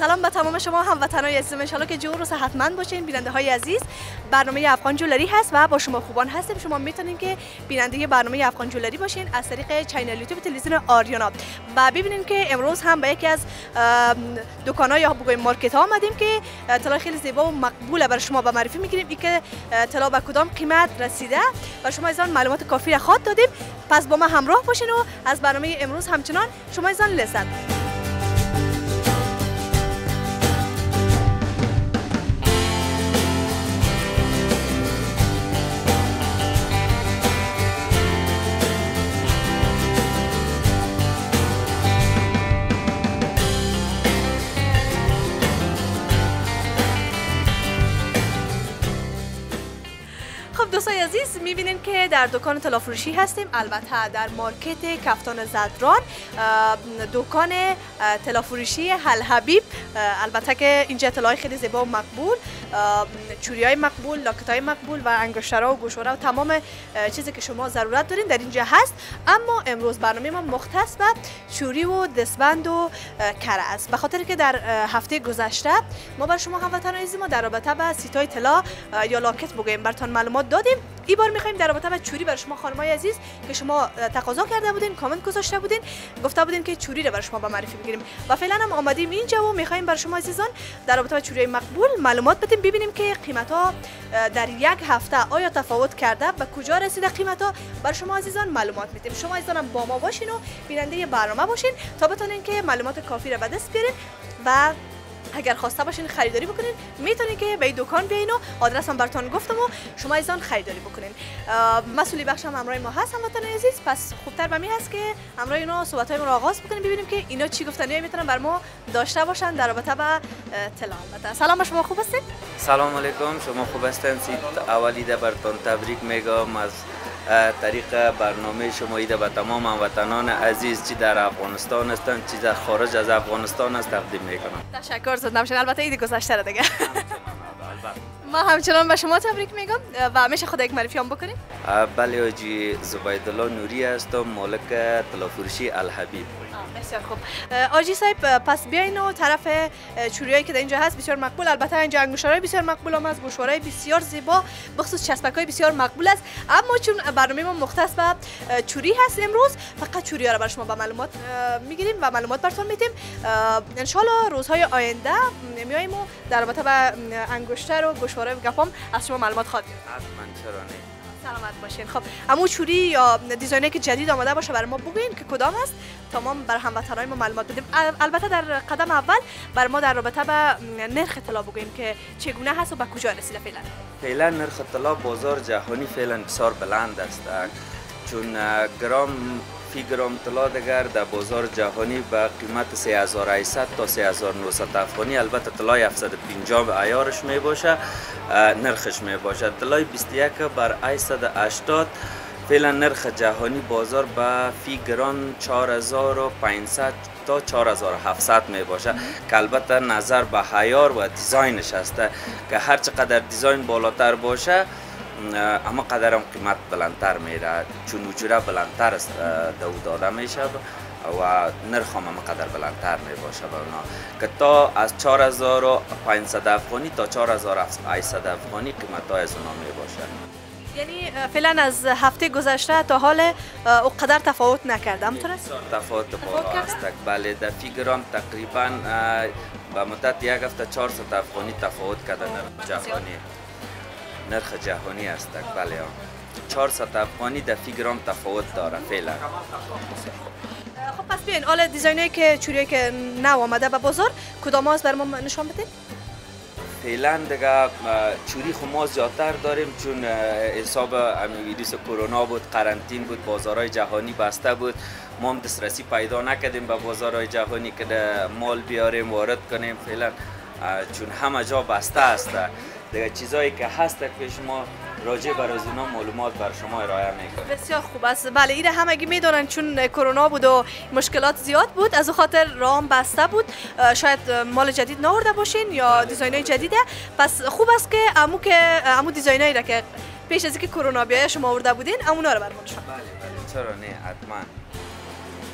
سلام به تمام شما هموطنان عزیزم، ان شاءالله که جور و صحتمند باشین. بیننده های عزیز، برنامه افغان جولری هست و با شما خوبان هستیم. شما میتونین که بیننده برنامه افغان جولری باشین از طریق چینل یوتیوب تلویزیون آریانا و ببینین که امروز هم به یکی از دکان‌ها یا بگویم مارکت ها آمدیم که طلا خیلی زیبا و مقبول برای شما به معرفی میگیریم. این که طلا به کدام قیمت رسیده و شما از آن معلومات کافی را خواهد دادیم. پس با ما همراه باشین و از برنامه امروز همچنان شما از آن لذت دوستای عزیز، میبینین که در دکان طلا فروشی هستیم، البته در مارکت کفتان زدران، دکان طلا فروشی الحبیب. البته که اینجا طلای خیلی زیبا و مقبول، چوریای مقبول، لاکتای مقبول و انگشترها و گوشواره و تمام چیزی که شما ضرورت دارین در اینجا هست. اما امروز برنامه ما مختص به چوری و دستبند و کره است، به خاطر که در هفته گذشته ما بر شما هموطنان عزیز ما در رابطه با سیتای طلا یا لاکت بگویم براتون معلومات دادیم. این بار میخوایم در رابطه با چوری برای شما خانمای عزیز که شما تقاضا کرده بودین، کامنت گذاشته بودین، گفته بودین که چوری رو برای شما به معرفی بگیریم و فعلا هم آمدیم اینجا و میخوایم برای شما عزیزان در رابطه با چوری مقبول معلومات بدیم، ببینیم که قیمت ها در یک هفته آیا تفاوت کرده، به کجا رسیده قیمت ها. برای شما عزیزان معلومات میدیم. شما عزیزان هم با ما باشین و بیننده برنامه باشین تا بتونین که معلومات کافی را به دست بیارین و اگر خواسته باشین خریداری بکنین میتونین که به این دکان بیاین و آدرس هم براتون گفتم و شما عزیزان خریداری بکنین. مسئولی بخش هم همراه ما هست هموطنان عزیز، پس خوبتر به می هست که همراه اینا صحبت‌های ما رو آغاز بکنیم، ببینیم که اینا چی گفتنی میتونن بر ما داشته باشن در رابطه با طلا. البته سلام به شما، خوب هستید؟ سلام علیکم، شما خوب هستین؟ اولیده براتون تبریک میگم از طریق برنامه شما ایده به تمام هموطنان عزیز چی در افغانستان هستند چی در خارج از افغانستان است تقدیم میکنم. تشکر زود نباشید. البته عید گذشته را دیگه ما همچنان به شما تبریک میگم و همیشه خدا یک معرفی هم بکنیم. بله آجی، زبیدالله نوری هستم، مالک طلا فروشی الحبیب. بسیار خوب آجی صاحب، پس بیاین و طرف چوریایی که در اینجا هست بسیار مقبول، البته اینجا انگشترهای بسیار مقبول هم هست، گوشوارهای بسیار زیبا، بخصوص چسبک‌های بسیار مقبول است. اما چون برنامه ما مختص به چوری هست امروز فقط چوری‌ها را برای شما با معلومات میگیریم و معلومات براتون میدیم. ان شاءالله روزهای آینده میایم و در رابطه با انگشتر و گوشواره و گپام از شما معلومات خواهیم گرفت. حتما، چرا نه. سلامت باشین. خب اما چوری یا دیزاینی که جدید آمده باشه برای ما بگوین که کدام است تا ما بر هموطنان ما معلومات بدیم. البته در قدم اول بر ما در رابطه با نرخ طلا بگویم که چگونه هست و به کجا رسیده فعلا. فعلا نرخ طلا بازار جهانی فعلا بسیار بلند است، چون فی گرم طلا دیگر در بازار جهانی به قیمت 3800 تا 3900 افغانی، البته طلای 750 عیارش می باشه، نرخش می باشه. طلای 21 بر 880 فعلا نرخ جهانی بازار به فی گرم 4500 تا 4700 می باشه که البته نظر به عیار و دیزاینش است که هر چقدر دیزاین بالاتر باشه اما قدرم قیمت بلندتر میره، چون وجوره بلندتر است داده میشه و نرخ هم قدر بلندتر می باشه به اونا که تا از 4500 افغانی تا 4800 افغانی قیمت های از اونا می باشه. یعنی فعلا از هفته گذشته تا حال اونقدر تفاوت نکرده، همونطور است؟ تفاوت بالا است. بله، در فی گرم تقریبا به مدت یک هفته 400 افغانی تفاوت کرده نرخ جهانی. نرخ جهانی است. بله، 400 افغانی در فی گرم تفاوت داره فعلا. خب پس بیاین حالا دیزاینایی که چوریایی که نو آمده به بازار کدام هست بر ما نشان بدین؟ فعلا دیگه چوری خو ما زیادتر داریم، چون حساب ویروس کرونا بود، قرنطین بود، بازارهای جهانی بسته بود، ما هم دسترسی پیدا نکردیم به بازارهای جهانی که مال بیاریم وارد کنیم فعلا، چون همه جا بسته است. دیگه چیزایی که هست که شما راجع بر از اینا معلومات بر شما ارائه میکنیم. بسیار خوب است. بله، این همگی میدونن چون کرونا بود و مشکلات زیاد بود، از اون خاطر راه بسته بود، شاید مال جدید نآورده باشین یا دیزاینای جدیده. پس خوب است که امو دیزاینایی را که پیش از اینکه کرونا بیاید شما آورده بودین امونا رو برام نشون. بله چرا نه، حتما.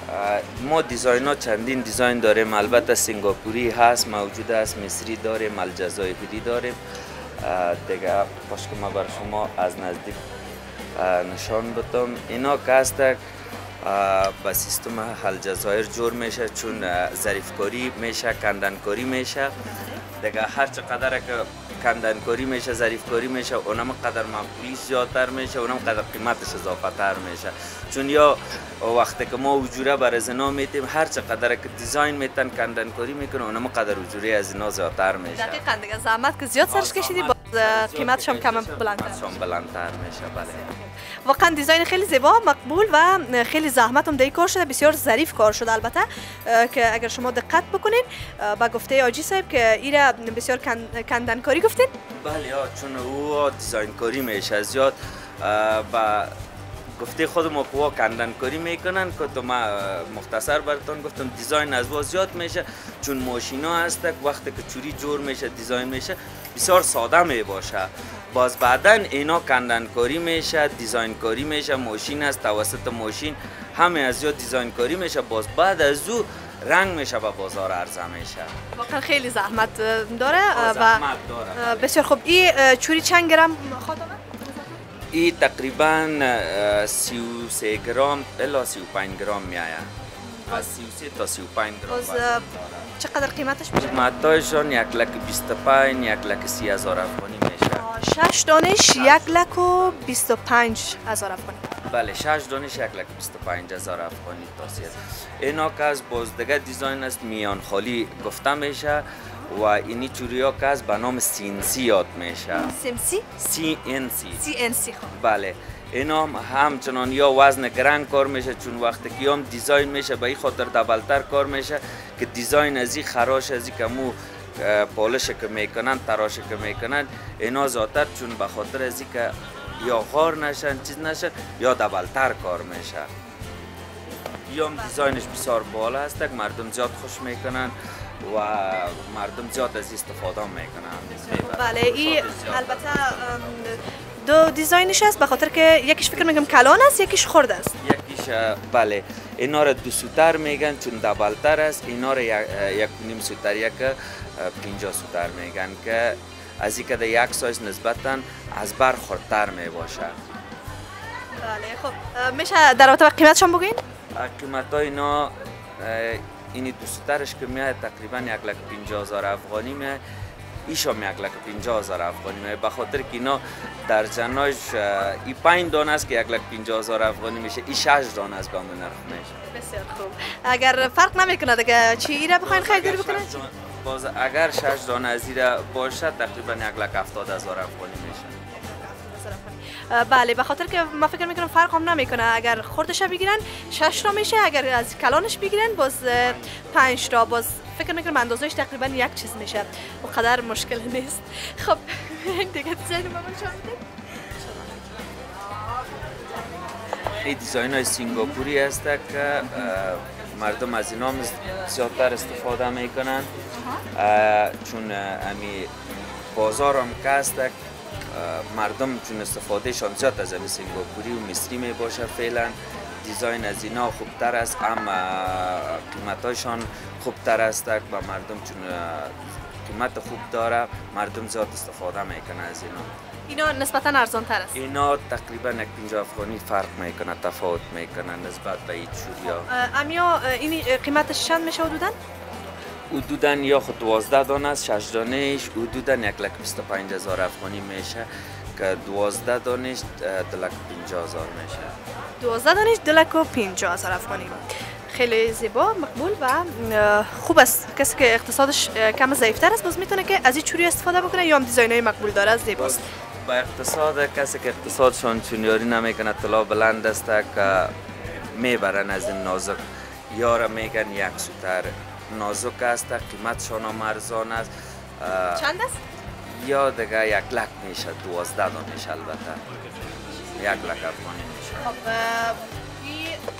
ما دیزاین ها چندین دیزاین داریم، البته سنگاپوری هست، موجود است، مصری داریم، الجزایری داریم. دیگه باش که ما بر شما از نزدیک نشان بدم. اینا که هست با سیستم الجزایر جور میشه، چون ظریفکاری میشه، کندنکاری میشه. دیگه هر چقدر که کندنکاری میشه، ظریفکاری میشه، اونم قدر مقبولیش زیادتر میشه، اونم قدر قیمتش اضافه تر میشه. چون یا وقتی که ما اجوره بر از اینا میتیم، هر چقدر که دیزاین میتن کندنکاری میکنه، اونم قدر اجوره از اینا زیادتر میشه. دقیقاً دیگه زحمت که زیاد سرش کشیدی، باز قیمتش هم کم بلندتر میشه. بله. واقعا دیزاین خیلی زیبا، مقبول و خیلی زحمت هم در کار شده، بسیار ظریف کار شده. البته که اگر شما دقت بکنین با گفته آجی صاحب که ایره بسیار کندنکاری گفتین. بله چون او دیزاین کاری میشه زیاد، با گفته خود ما که کندنکاری میکنن که تو ما مختصر براتون گفتم دیزاین از وا زیاد میشه، چون ماشینا هست وقتی که چوری جور میشه دیزاین میشه بسیار ساده می باشه. باز بعدا اینا کندنکاری میشه، دیزاین کاری میشه، ماشین است توسط ماشین همه از زیاد دیزاین کاری میشه، باز بعد از او رنگ میشه و بازار عرضه میشه. واقعا خیلی زحمت داره و بسیار خوب. این چوری چند گرم خواهد آمد؟ این تقریبا 33 گرم الی 35 گرم میآید. از 33 تا 35 گرم. چقدر قیمتش میشه؟ قیمتاشون 1,25,000 1,30,000 افغانی میشه. 6 دانش 1,25,000 افغانی. بله 6 دانش 1,25,000 افغانی توصیه. اینا که از باز دیگه دیزاین است میان خالی گفته میشه و اینی چوری ها که از به نام CNC یاد میشه. CNC. بله اینا همچنان یا وزن گرنگ کار میشه، چون وقتی که هم دیزاین میشه به این خاطر دبلتر کار میشه که دیزاین از این خراش از این که مو پالش که میکنن تراش که میکنن اینا زیادتر، چون به خاطر از این که یا غار نشن چیز نشن یا دبلتر کار میشه. یا دیزاینش بسیار بالا هست که مردم زیاد خوش میکنن و مردم زیاد از استفاده میکنن. بله این البته دو دیزاینش است، به خاطر که یکیش فکر میکنم کلان است یکیش خرد است. یکیش بله اینا را 2 سوتر میگن چون دبلتر است، اینا را 1.5 سوتر 50 سوتر میگن که از اینکه در یک سایز نسبتا از بر خردتر می باشه. بله خب میشه در رابطه با قیمتشان بگین؟ قیمت ها اینا اینی 2 سوترش که میاد تقریبا 1,50,000 افغانی میاد، ایشام 1,50,000 افغانی میاد، به خاطر که اینا در جناش ای 5 دانه است که 1,50,000 افغانی میشه، ای 6 دانه است به همون نرخ میشه. بسیار خوب. اگر فرق نمیکنه دیگه چی ایره بخواین خریداری بکنید؟ باز اگر 6 دانه از ایره باشه تقریبا 1,70,000 افغانی میشه. بله به خاطر که ما فکر میکنم فرق هم نمیکنه، اگر خردش بگیرن 6 تا میشه، اگر از کلانش بگیرن باز 5 تا، باز فکر میکنم اندازهش تقریبا یک چیز میشه، اونقدر مشکل نیست. خب دیگه دیزاین ما نشون بدید. این دیزاین های سنگاپوری هست که مردم از اینا زیادتر استفاده میکنن، چون امی بازار هم که هست مردم چون استفادهشان زیاد از امی سنگاپوری و مصری می باشه، فعلا دیزاین از اینا خوبتر است، اما قیمتاشان خوبتر است و مردم چون قیمت خوب داره مردم زیاد استفاده میکنه از اینا نسبتا ارزان تر است. اینا تقریبا 1,50 افغانی فرق میکنه، تفاوت میکنه نسبت به این چوریا. امیا این قیمتش چند میشه حدوداً؟ حدوداً یا خود 12 دانه است، 6 دانهش حدوداً 1,25,000 افغانی میشه که 12 دانش 2,50,000 میشه. 12 دانش 2,50,000 افغانی. خیلی زیبا، مقبول و خوب است. کسی که اقتصادش کم ضعیفتر است باز میتونه که از این چوری استفاده بکنه یا هم دیزاینای مقبول داره، زیباست. با اقتصاد کسی که اقتصادشون چونیاری نمیکنه، طلا بلند است که میبرن از این نازک، یا میگن 1 سوتر نازک است، قیمتشان هم ارزان است. چند است؟ یا دیگه 1,00,000 میشه، 12 دانش البته 1,00,000 افغانی میشه. خب این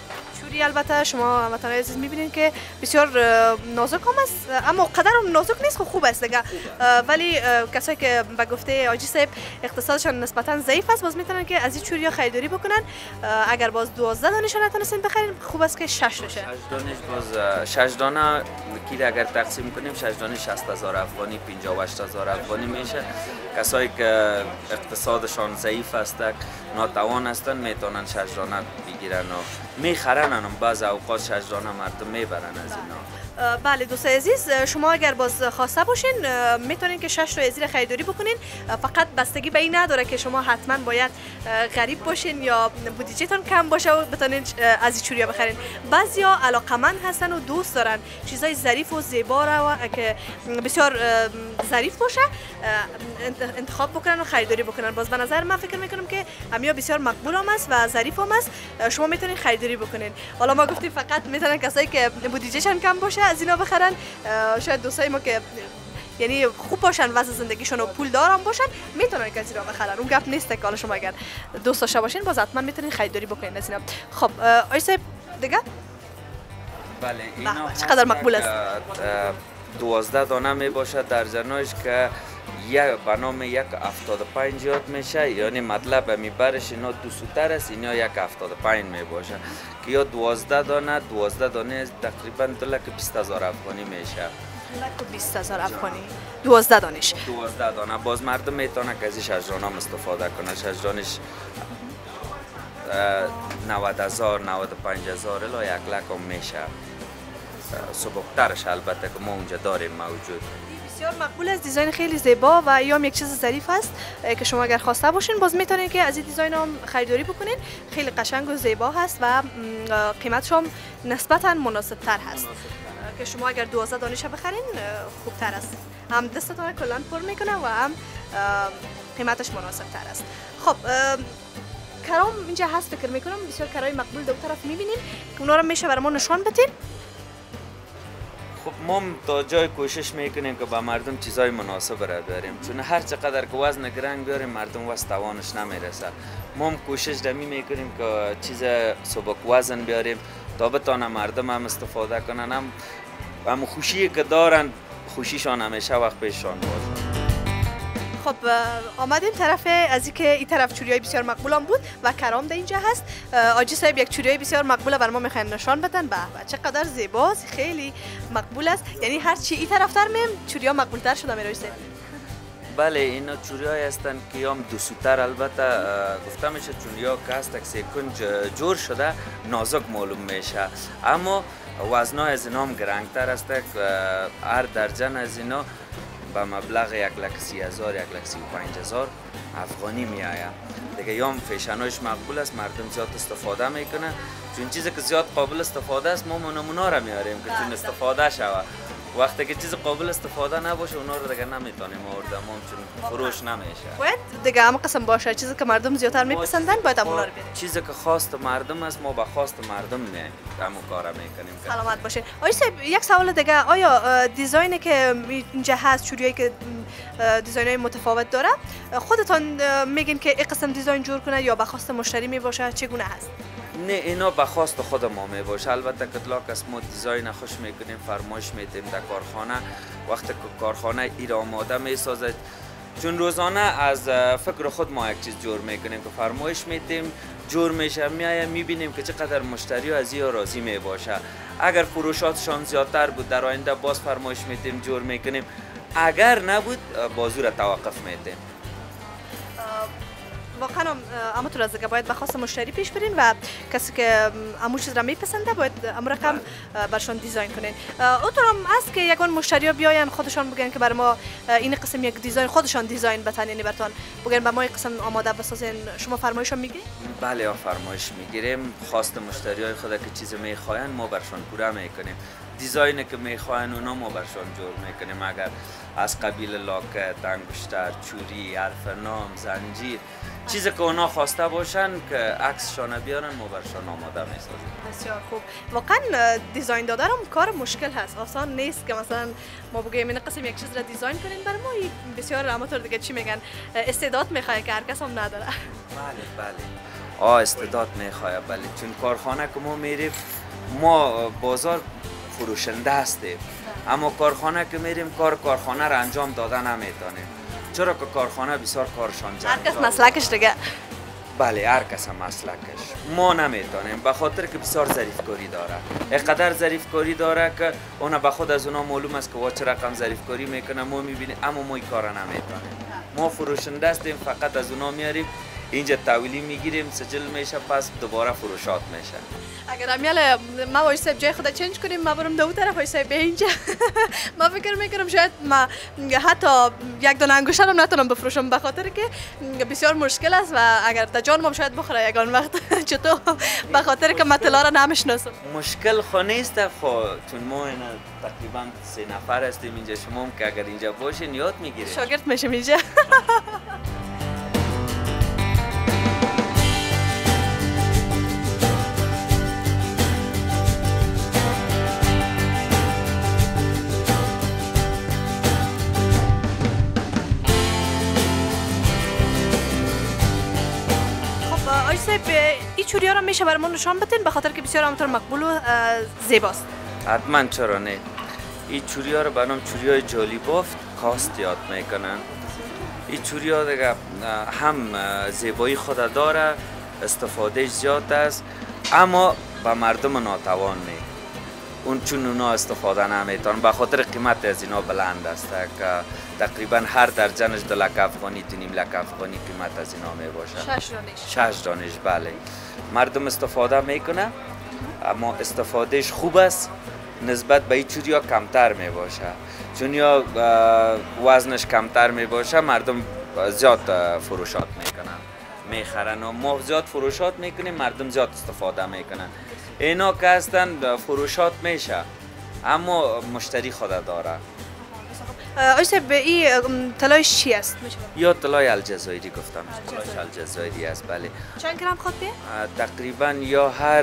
چوری البته شما هموطنان عزیز میبینید که بسیار نازک هم است، اما قدر هم نازک نیست، خوب است دیگه. ولی کسایی که به گفته آجی صاحب اقتصادشان نسبتا ضعیف است باز میتونن که از این چوریا خریداری بکنن. اگر باز 12 دانش نتونستین بخرین خوب است که 6 دانش 6 دانش باز 6 دانه کی اگر تقسیم کنیم 6 دانه 60000 افغانی 58000 افغانی میشه. کسایی که اقتصادشان ضعیف است ناتوان هستن میتونن 6 دانه بگیرن و میخرن، هم بعض اوقات 6 دانه مردم میبرن از اینا. بله دوستان عزیز، شما اگر باز خواسته باشین میتونین که 6 تا ازیر خریداری بکنین. فقط بستگی به این نداره که شما حتما باید غریب باشین یا بودجهتون کم باشه و بتونین از این چوریا بخرین. بعضیا علاقمند هستن و دوست دارن چیزای ظریف و زیبا رو که بسیار ظریف باشه انتخاب بکنن و خریداری بکنن. باز به نظر من فکر میکنم که همیا بسیار مقبول هم است و ظریف هم است، شما میتونین خریداری بکنین. حالا ما گفتیم فقط میتونن کسایی که بودجهشون کم باشه از اینا بخرن. شاید دوستای ما که یعنی خوب باشن وضع زندگیشون و پول دارم باشن میتونن که از اینا بخرن. اون گپ نیست که حالا شما اگر دوست داشته باشین باز حتما میتونین خریداری بکنین از اینا. خب آقای صاحب دیگه بله اینا چقدر مقبول است؟ 12 دانه می باشد در جناش که به نام 1.75 یاد میشه، یعنی مطلب میبرش اینا دو سوتر است، اینا 1.75 می باشه که یا 12 دانه تقریبا 2,20,000 افغانی میشه. 200,000 افغانی 12 دانش 12 دانه. باز مردم میتونه که از 6 دانه استفاده کنه. 6 دانش 90,000 95,000 الی 1 لک هم میشه. سبکترش البته که ما اونجا داریم موجود. بسیار مقبول است، دیزاین خیلی زیبا و یا یک چیز ظریف است که شما اگر خواسته باشین باز میتونین که از این دیزاین هم خریداری بکنین. خیلی قشنگ و زیبا هست و قیمتش هم نسبتا مناسب تر هست که شما اگر 12 دانش بخرین خوبتر است، هم دستتون کلا پر میکنه و هم قیمتش مناسب تر است. خب کرام اینجا هست فکر میکنم بسیار کرای مقبول دو طرف میبینیم که اونا رو میشه برای ما نشان بدین. خب ما تا جای کوشش میکنیم که با مردم چیزای مناسب را بیاریم، چون هر چقدر که وزن گرنگ بیاریم مردم واسه توانش نمیرسه. ما هم کوشش دمی میکنیم که چیز سبک وزن بیاریم تا بتونه مردم هم استفاده کنن، هم خوشی که دارن خوشیشان همیشه وقت پیششان باشه. خب آمدیم طرف از اینکه این طرف چوریای بسیار مقبول هم بود و کرام در اینجا هست. آجی صاحب یک چوریای بسیار مقبوله بر ما میخواین نشان بدن. به چقدر زیباست، خیلی مقبول است. یعنی هر چی این طرف تر میم چوریا مقبول تر شده میره. بله اینا چوریای هستن که هم دو سوتر البته گفته میشه چون یا که هست سیکنج جور شده نازک معلوم میشه، اما وزنای از اینا هم گرنگتر است. هر درجن از اینا با مبلغ 1,30,000 1,35,000 افغانی می آید دیگه. یا هم فیشنایش مقبول است، مردم زیاد استفاده میکنه، چون چیزی که زیاد قابل استفاده است ما نمونه را میاریم که چون استفاده شود. وقتی که چیز قابل استفاده نباشه اونا رو دیگه نمیتونیم آوردن چون فروش نمیشه. باید دیگه هم قسم باشه چیزی که مردم زیادتر میپسندن باید اونا رو بیاریم. چیزی که خواست مردم است ما با خواست مردم میایم همون کارا میکنیم. سلامت باشین. آقای صاحب یک سوال دیگه، آیا دیزاینی که اینجا هست چوریایی که دیزاینای متفاوت داره خودتون میگین که این قسم دیزاین جور کنه یا به خواست مشتری میباشه چگونه هست؟ نه اینا به خواست خود ما می باشه. البته کتلاک است ما دیزاین خوش میکنیم فرمایش میدیم در کارخانه، وقتی که کارخانه ایر آماده میسازد چون روزانه از فکر خود ما یک چیز جور میکنیم که فرمایش میدیم جور میشه، میایم میبینیم که چقدر مشتری از این راضی می باشه. اگر فروشاتشان زیادتر بود در آینده باز فرمایش میدیم جور میکنیم، اگر نبود بازو را توقف میدیم. واقعا همونطور از دیگه باید به خواست مشتری پیش برین و کسی که همون چیز را میپسنده باید همون رقم برشان دیزاین کنین. اونطور هم هست که یگان مشتری ها بیاین خودشان بگن که برای ما این قسم یک دیزاین خودشان دیزاین بتن، یعنی براتون بگن به ما یک قسم آماده بسازین، شما فرمایش هم میگیرین؟ بله فرمایش میگیریم، خواست مشتری های خود که چیز میخواین ما برشان پورا میکنیم. دیزاینی که میخواین اونا ما برشان جور میکنیم، اگر از قبیل لاکت، انگشتر، چوری، حرف نام، زنجیر چیزی که اونا خواسته باشن که عکسشان بیارن ما برشان آماده میسازیم. بسیار خوب. واقعا دیزاین دادن هم کار مشکل هست، آسان نیست که مثلا ما بگیم این قسم یک چیز را دیزاین کنین. برای ما بسیار همونطور دیگه چی میگن استعداد میخواد که هر کس هم نداره. بله استعداد میخواد، بله چون کارخانه که ما میریم ما بازار فروشنده هستیم، اما کارخانه که میریم کارخانه را انجام داده نمیتونیم، چرا که کارخانه بسیار کارشان هر کس مسلکش دیگه. بله، هر کس مسلکش. ما نمیتونیم به خاطر که بسیار ظریفکاری داره، اینقدر ظریفکاری داره که اون به خود از اونا معلوم است که چه رقم ظریفکاری میکنه، ما میبینیم اما ما این کارا نمیتونیم. ما فروشنده هستیم، فقط از اونا میاریم اینجا تحویلی میگیریم، سجل میشه، پس دوباره فروشات میشه. اگر امیال ما وای صاحب جای خود چنج کنیم، ما برم دو طرف وای صاحب به اینجا. ما فکر میکنم شاید ما حتی یک دونه انگشتر هم نتونم بفروشم، به خاطر که بسیار مشکل است و اگر تا جان ما شاید بخوره یگان وقت چطور، به خاطر که مطلع را نمیشناسم. مشکل خو نیست، خو چون ما اینا تقریبا 3 نفر هستیم اینجا، شما هم که اگر اینجا باشین یاد میگیرید. شاگرد میشم اینجا. این چوریا را میشه برامون نشان بدین، به خاطر که بسیار همونطور مقبول و زیباست. حتما، چرا نه. این چوریا رو برام چوریای جالی بافت کاست یاد میکنن. این چوریا دیگه هم زیبایی خود داره، استفاده زیاد است، اما به مردم ناتوان نه. اون چون اونا استفاده نمیتونن، به خاطر قیمت از اینا بلند است که تقریبا هر درجنش 2 لک افغانی تا نیم لک افغانی قیمت از اینا میباشه. 6 دانش. بله، مردم استفاده میکنه، اما استفادهش خوب است، نسبت به این چوریا کمتر میباشه، چون یا وزنش کمتر میباشه مردم زیاد فروشات میکنن، میخرن و ما زیاد فروشات میکنیم، مردم زیاد استفاده میکنن. اینا که هستن فروشات میشه، اما مشتری خود داره. آقای صاحب این طلایش چی است؟ یا طلای الجزایری گفتم، طلایش الجزایری است. بله. چند گرم خود بیه؟ تقریبا یا هر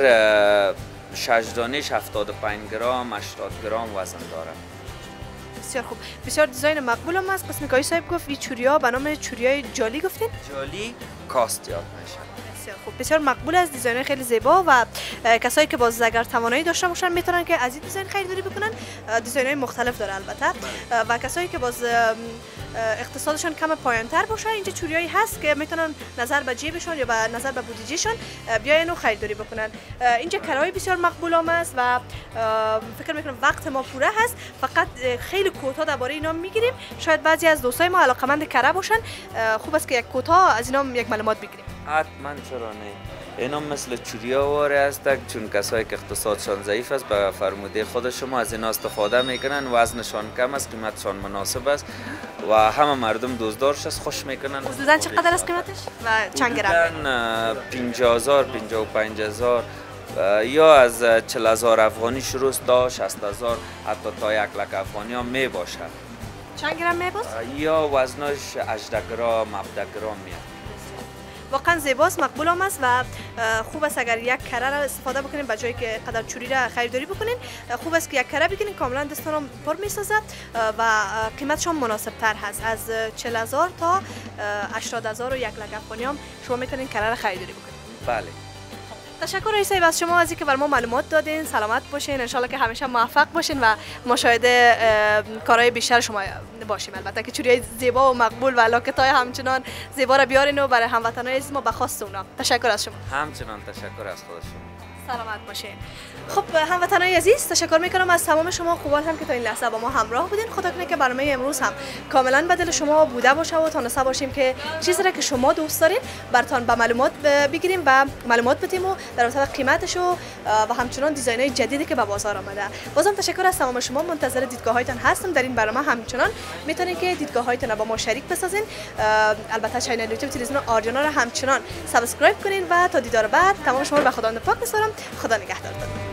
6 دانش 75 گرم 80 گرم وزن داره. بسیار خوب، بسیار دیزاین مقبول هم است. قسمی که آقای صاحب گفت این چوریا به نام چوریای جالی گفتین؟ جالی کاست یاد میشه. بسیار خوب، بسیار مقبول است، دیزاین خیلی زیبا و کسایی که باز اگر توانایی داشته باشن میتونن که از این دیزاین خریداری بکنن. دیزاین های مختلف داره البته. و کسایی که باز اقتصادشان کم پایان‌تر باشه، اینجا چوریایی هست که میتونن نظر به جیبشون یا به نظر به بودجهشون بیاین و خریداری بکنن. اینجا کرایه بسیار مقبول است و فکر میکنم وقت ما پوره هست، فقط خیلی کوتاه درباره اینا میگیریم. شاید بعضی از دوستای ما علاقه‌مند کره باشن، خوب است که یک کوتاه از اینا یک معلومات بگیریم. حتما، چرا نه. اینا مثل چوریا واره هستند، چون کسایی که اقتصادشان ضعیف است به فرموده خود شما از اینا استفاده میکنن، وزنشان کم است، قیمتشان مناسب است و همه مردم دوستدارش است، خوش میکنن. حدوداً چقدر است قیمتش و چند گرم؟ 50,000 55,000 یا از 40,000 افغانی شروع تا 60,000 حتی تا 1 لک افغانی هم می باشه. چند گرم می باشه؟ یا وزنش 18 گرم 17 گرم میاد. واقعا زیباست، مقبول هم است و خوب است اگر یک کره را استفاده بکنین به جایی که قدر چوری را خریداری بکنین. خوب است که یک کره بگیرین، کاملا دستان را پر میسازد و قیمتش هم مناسب تر هست. از 40,000 تا 80,000 و 1 لک افغانی هم شما میتونین کره را خریداری بکنین. بله. تشکر رئیس صاحب از شما از اینکه بر ما معلومات دادین. سلامت باشین، ان شاءالله که همیشه موفق باشین و مشاهده کارهای بیشتر شما باشیم. البته که چوریای زیبا و مقبول و لاکتای همچنان زیبا را بیارین و برای هموطنای عزیز ما به خواست اونا. تشکر از شما. همچنان تشکر از خود شما. سلامت باشین. خب هموطنای عزیز، تشکر میکنم از تمام شما خوبان هم که تا این لحظه با ما همراه بودین. خدا کنه که برنامه امروز هم کاملا به دل شما بوده باشه و تونسته باشیم که چیزی را که شما دوست دارین براتون به معلومات بگیریم و معلومات بدیم و در مورد قیمتش و همچنان دیزاین‌های جدیدی که به بازار آمده. بازم تشکر از تمام شما. منتظر دیدگاه‌هایتان هستم در این برنامه. همچنان میتونین که دیدگاه‌هایتان را با ما شریک بسازین. البته کانال یوتیوب تلویزیون آریانا را همچنان سابسکرایب کنین و تا دیدار بعد تمام شما رو به خداوند پاک می‌سپارم. خدا نگهدارتون.